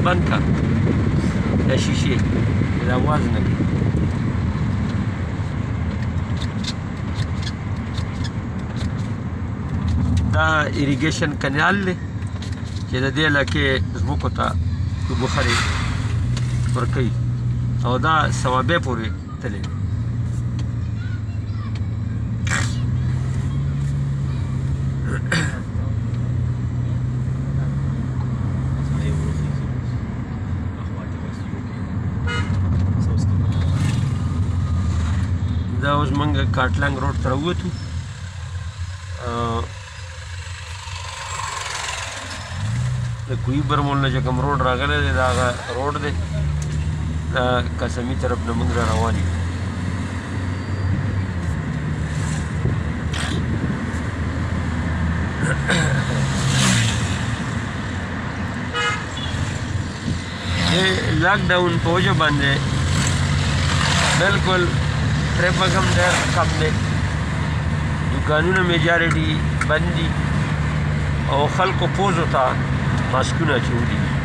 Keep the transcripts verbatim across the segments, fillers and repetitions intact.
बंद का या शीशे आवाज़ न की। دا इरिगेशन कनाल دی چې د دې علاقې ځمکو ته اوبه خړې ورکوي او دا ثوابې پورې تللی دی. دا اوس موږ کاټلنګ روډ ته راووتو. د کوهي برمول نه چې کوم روډ راغلی دی دا هغه روډ دی. دا قاسمي طرف نه موږ را روان یو. د لاک ډاون په وجه باندې بالکل ټریفک هم ډېر کم دی. دوکانونه میجارټي بند دي او خلکو پوزو ته ماسکونه اچولي دي.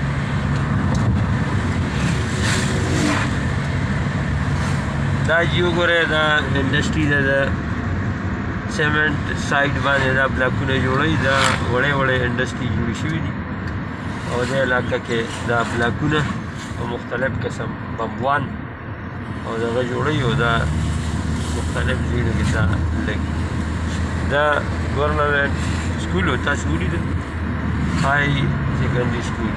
دا چې وګورئ دا انډسټري ده د سیمنټ سایډ باندې دا بلاکونه جوړوي. دا وړې وړې انډسټري جوړې شوي دي او دې علاقه کې دا بلاکونه او مختلف قسم بمبوان او دغه جوړوي او دا مختلف ځایونو کې دا لګي. دا ګورنمنټ سکول و تاسو ولیدل های سیکنډري سکول.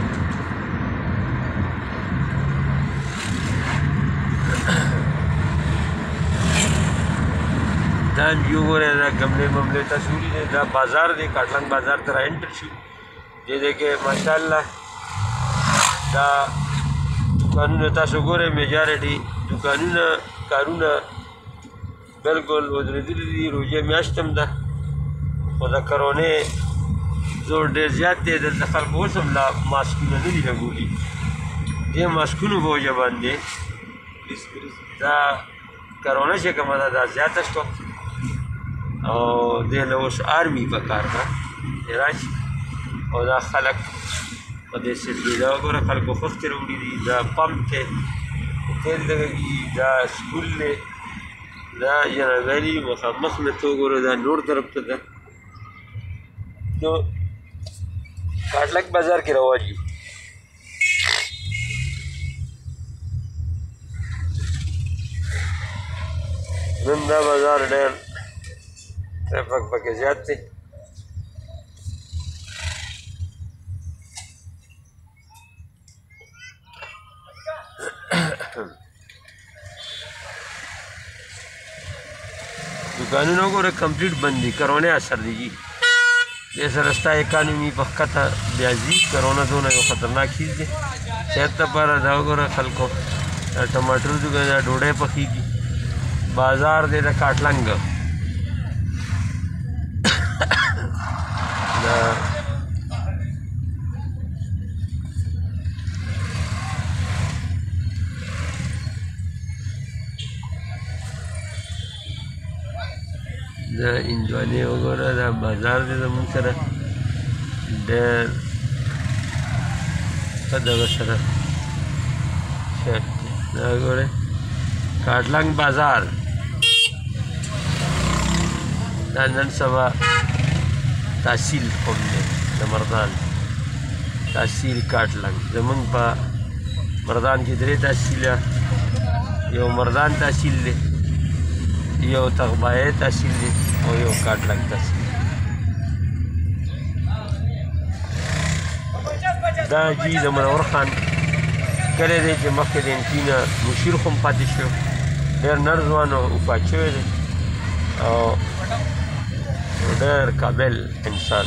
دا یو ګورئ دا ګملې مملې تاسو ولیدل. دا بازار دی کاټلنګ بازار ته را انټر شو. دې دې کې ماشاءالله دا دوکانونه تاسو ګورئ میجارټي دوکانونه کارونه بالکل ودرېدلي دي. روژې میاشت هم ده خو د کرونې زور ډېر زیات دی. دلته خلکو اوس هم لا ماسکونه نه دي لګولي. دې ماسکونو په وجه باندې دا کرونه چې کومه ده دا زیاته شوه او دې له اوس آرمي په کار ده چې راشي او دا خلک په دې سیټ کې دا وګوره خلکو خښتې راوړي دي. دا پمپ کې تیل لګېږي. دا سکول دی. دا جنرالي مخامخ مې ته وګوره دا نور طرف ته ده. نو کاټلنګ بازار کې روان یو. نن دا بازار ډېر ټریفک پکې زیات دی. دوکانونه وګوره کمپلیټ بند دي. کرونې اثر دی جي. دې سره ستا اکانومي په ښکته بیا ځي. کرونه دونه یو خطرناک چیز دی. صحت لپاره دا وګوره خلکو دا ټماټر دوکان دا ډوډۍ پخېږي. بازار دی د کاټلنګ. دا د انجوانې وګوره دا بازار دی زموږ سره ډېر ښه دغه سره شرط دی. دا وګورئ کاټلنګ بازار. دا نن سبا تحصیل قوم دی د مردان تحصیل کاټلنګ. زموږ په مردان کې درې تحصیله. یو مردان تحصیل دی، یو تغبایه تحصیل دی او یو کاټلنګ تحصیل. دا جي د منور خان کلی دی چې مخکې د انټي نه مشیر خو هم پاتې شو. ډېر نر ځوان او وفات شوی دی او ډېر قابل انسان.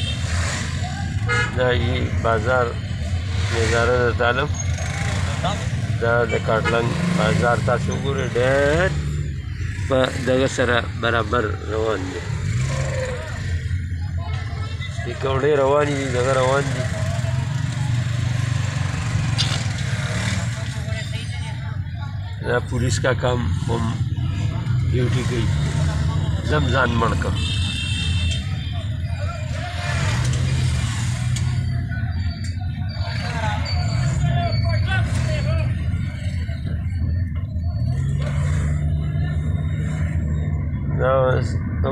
دا یي بازار نظاره د طالب. دا د کاټلنګ بازار تاسو وګورئ ډېر په دغه سره برابر روان دی. پیکوړې روانې دي دغه روان دي. دا پولیس کا کام هم ډیوټي کوي. زم ځان مړ کړم.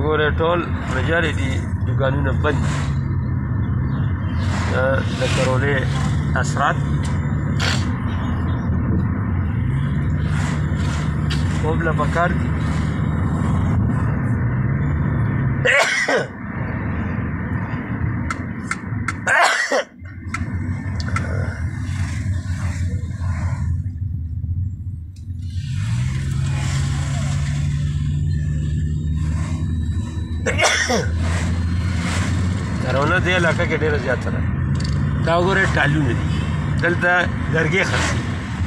ګوره ټول مجارې دي دوکانونه بند دي د کرولې اثرات خوب له پکار دي کرونا دې علاقه کې ډېره زیاته ده دا وګورئ ټالونه دي دلته لرګي خرڅېږي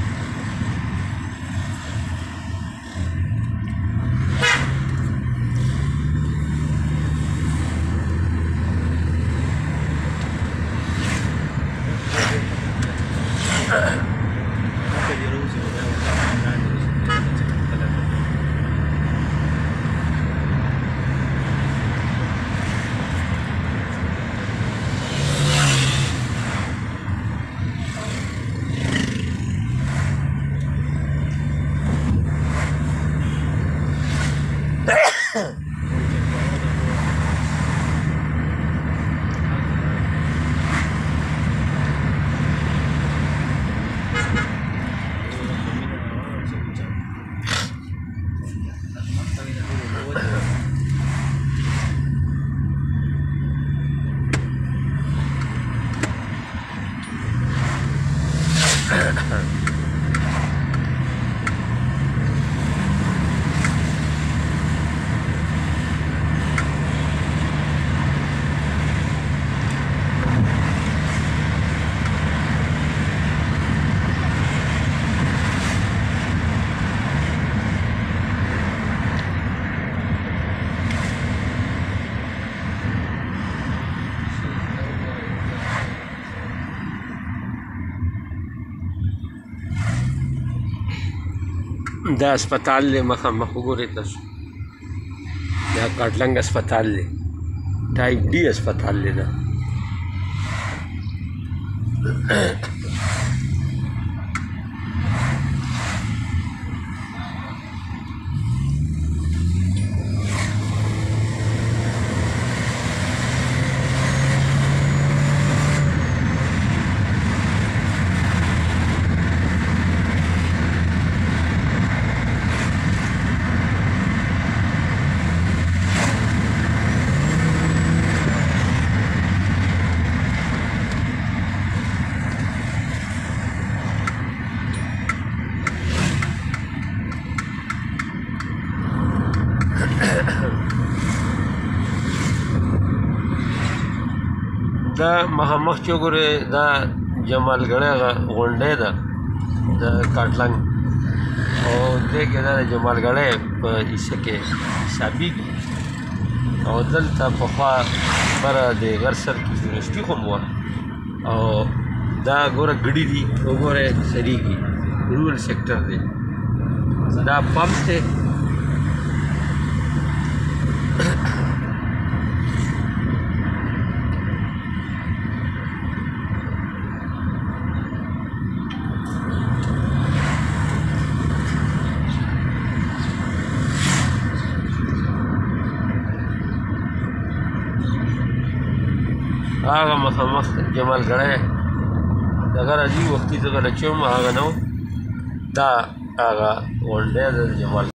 دا اسپتال دی مخامخ وګورئ تاسو دا کاټلنګ اسپتال دی ټایپ ډي اسپتال دی دا دا مخامخ چې وګورئ دا جمالګړی غونډۍ ده د کاټلنګ او دې کې دا د جمالګړی په حصه کې حسابېږي او دلته پخوا بره د غرسر یونیورسټي خو هم وه او دا ګوره ګړي دي وګورئ سریږي رورل سیکټر دی دا پمپ دی هغه مخامخ جمالګړی دغه راځي وختي زه غله چې وم هغه نه و دا هغه غونډۍ ده د جمال